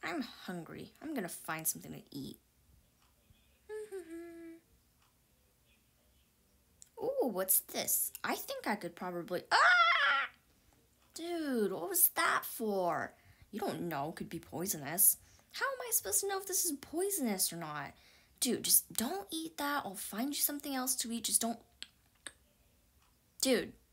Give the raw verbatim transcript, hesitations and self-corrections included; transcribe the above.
I'm hungry. I'm gonna find something to eat. Ooh, what's this? I think I could probably... Ah! Dude, what was that for? You don't know. It could be poisonous. How am I supposed to know if this is poisonous or not? Dude, just don't eat that. I'll find you something else to eat. Just don't... Dude,